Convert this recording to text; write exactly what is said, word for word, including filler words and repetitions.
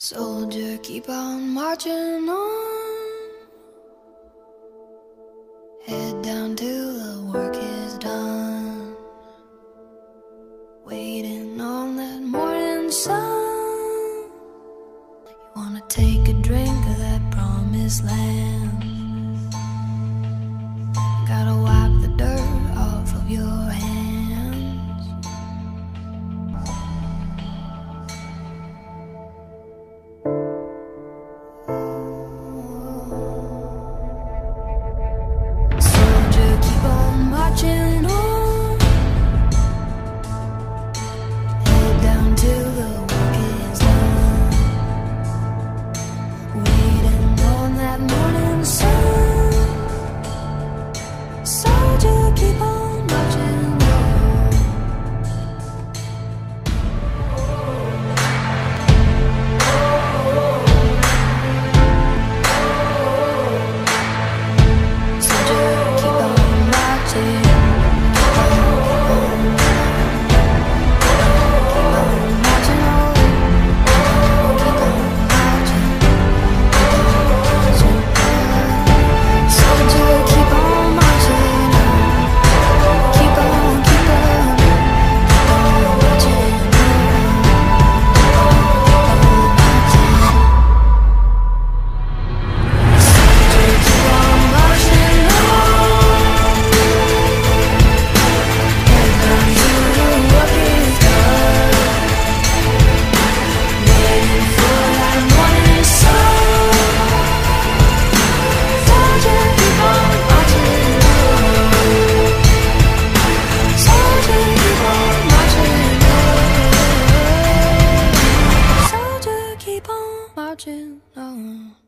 Soldier, keep on marching on. Head down till the work is done. Waiting on that morning sun. You wanna take a drink of that promised land. Gotta wipe the dirt off of your hands. Marching on, head down till the work is done. Waiting on that morning sun. Soldier, keep on marching on. Soldier, keep on marching. Marching on.